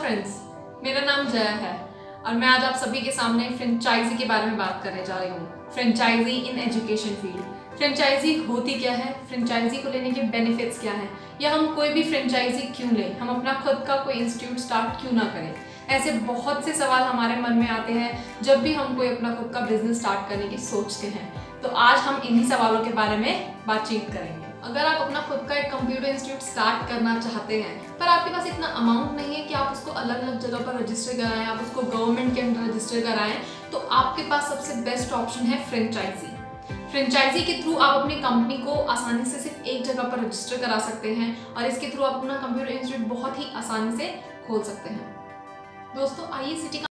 Friends, मेरा नाम जया है और मैं आज आप सभी के सामने फ्रेंचाइजी के बारे में बात करने जा रही हूँ। Franchise in education field. Franchise होती क्या है, फ्रेंचाइजी को लेने के बेनिफिट्स क्या हैं, या हम कोई भी फ्रेंचाइजी क्यों लें, हम अपना खुद का कोई इंस्टीट्यूट स्टार्ट क्यों ना करें। ऐसे बहुत से सवाल हमारे मन में आते हैं जब भी हम कोई अपना खुद का बिजनेस स्टार्ट करने की सोचते हैं। तो आज हम इन्हीं सवालों के बारे में बातचीत करेंगे। अगर आप अपना खुद का एक कंप्यूटर इंस्टीट्यूट स्टार्ट करना चाहते हैं पर आपके पास इतना अमाउंट नहीं है कि आप उसको अलग अलग जगह पर रजिस्टर कराएं, आप उसको गवर्नमेंट के अंडर रजिस्टर कराएं, तो आपके पास सबसे बेस्ट ऑप्शन है फ्रेंचाइजी। फ्रेंचाइजी के थ्रू आप अपनी कंपनी को आसानी से सिर्फ एक जगह पर रजिस्टर करा सकते हैं और इसके थ्रू आप अपना कंप्यूटर इंस्टीट्यूट बहुत ही आसानी से खोल सकते हैं। दोस्तों, IACT